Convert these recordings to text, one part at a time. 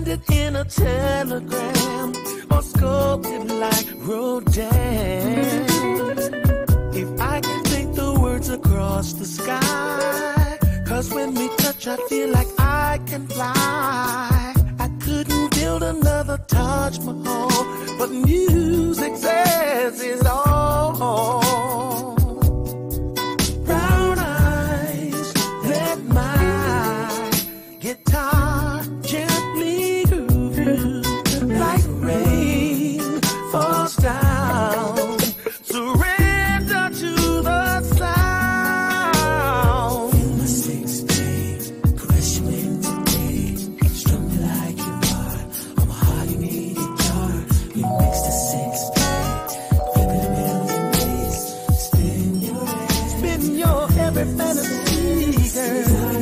it in a telegram or sculpted like Rodin. If I can think the words across the sky, 'cause when we touch I feel like I can fly. I couldn't build another Taj Mahal, but music says it's all. Brown eyes, let my guitar gently groove you like rain falls down. Surrender to the sound. Feel my six pain, caress you into day. Strum me like you are. I'm a heart you need guitar. You mix the six pain, flip it a million ways. Spin your every fantasy, girl.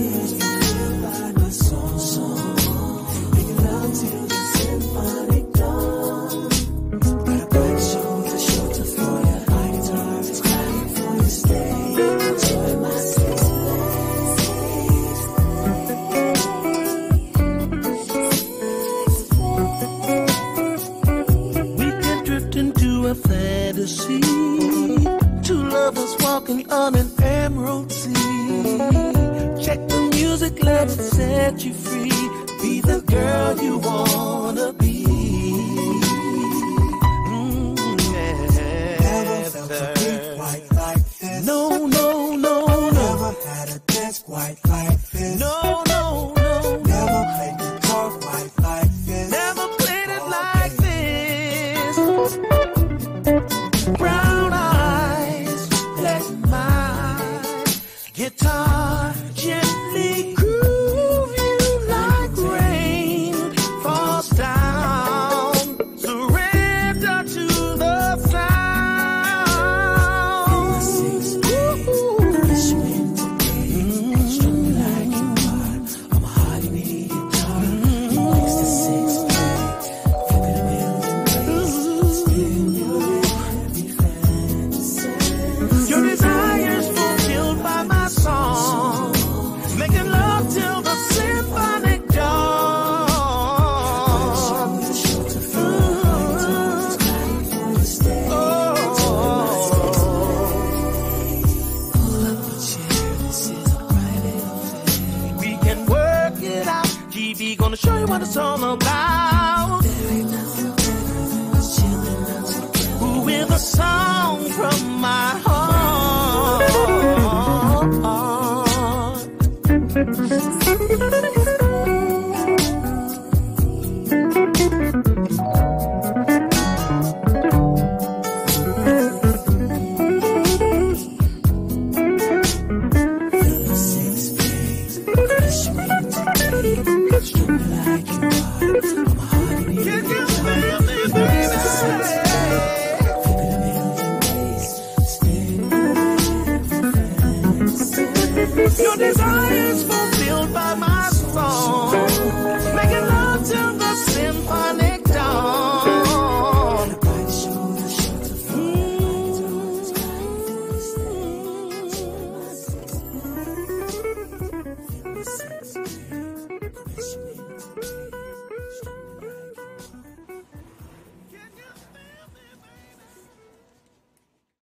A fantasy, two lovers walking on an emerald sea. Check the music, let it set you free. Be the girl you wanna be. Never felt a beat quite like this. No, no, no, no. Never had a dance quite like this. No, no, no. Never played guitar quite like this. Never played it like this. Brown eyes, let my guitar gently groove you like rain falls down. Surrender to the sound. Strum me like you are. I'm a heart you need guitar. You mix the six pain, flip it a million ways. Spin your your desires fulfilled by my song, making love till the symphonic dawn. We can work it out. GB gonna show you what it's all about. With a song from my heart. Feel the six pains, crush me into day. Strum me like you